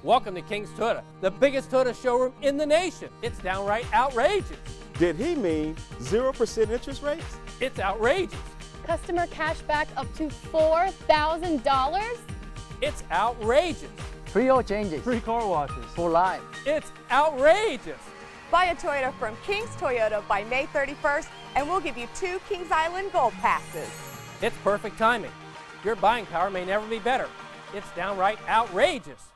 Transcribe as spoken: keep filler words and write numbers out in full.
Welcome to King's Toyota, the biggest Toyota showroom in the nation. It's downright outrageous. Did he mean zero percent interest rates? It's outrageous. Customer cash back up to four thousand dollars? It's outrageous. Free oil changes. Free car washes. For life. It's outrageous. Buy a Toyota from King's Toyota by May thirty-first, and we'll give you two Kings Island Gold Passes. It's perfect timing. Your buying power may never be better. It's downright outrageous.